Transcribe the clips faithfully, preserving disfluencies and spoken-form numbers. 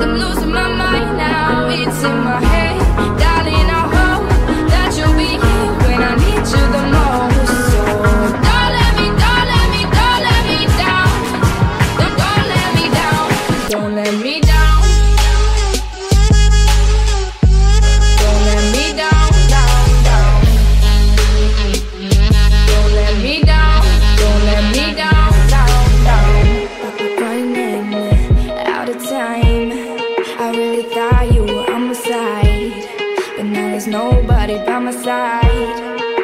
I'm losing my mind now. It's in my head, darling. I hope that you'll be here when I need you the most. So don't let me, don't let me, don't let me down. Don't, don't let me down. Don't let me down. Don't let me down, down, down. Don't let me down. Don't let me down, down, down. Running out of time. I really thought you were on my side, but now there's nobody by my side.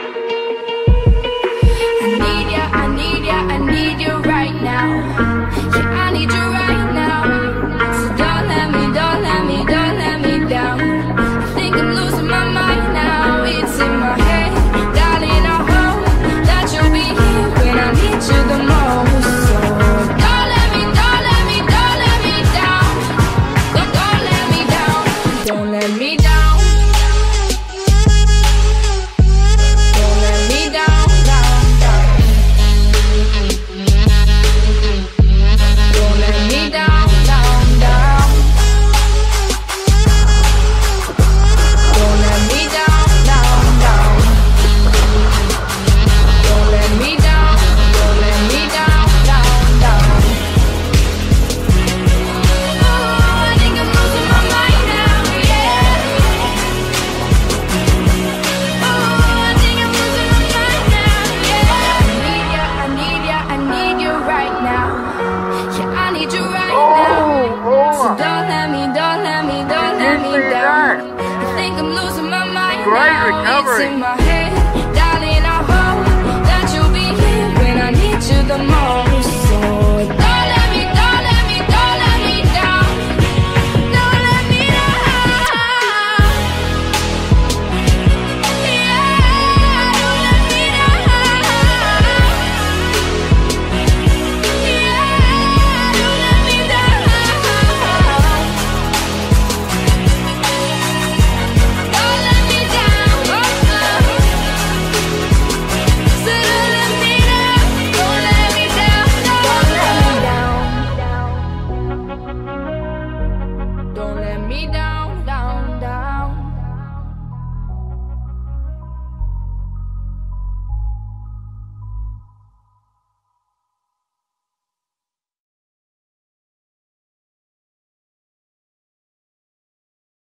I need ya, I need ya, I need you right now. Yeah, I need you right now. So don't let me, don't let me, don't let me down. I think I'm losing my mind now. It's in my head, darling. I hope that you'll be here when I need you the most. So don't let me, don't let me, don't let me down. Don't, don't let me down. Don't let me down. Don't let me down, down, down. Don't let me down, down, down. Don't let me down, down, down. Don't let me down, don't let me down, down, down. Oh, I think I'm losing my mind now, yeah. Oh, I think I'm losing my mind now, yeah. I need ya, I need ya, I need you right now. Yeah, I need you right now. So don't let me, don't let me, don't let me down. I think I'm losing my mind Great now. recovery. It's in my head, darling. I hope that you'll be here when I need you the most. So don't let me, don't let me, don't let me down. Don't let me down. Yeah, don't let me down. Yeah, don't let me down. Don't let me down. Oh, oh. So don't let me down. Don't let me down. Don't let me down. Don't let me down.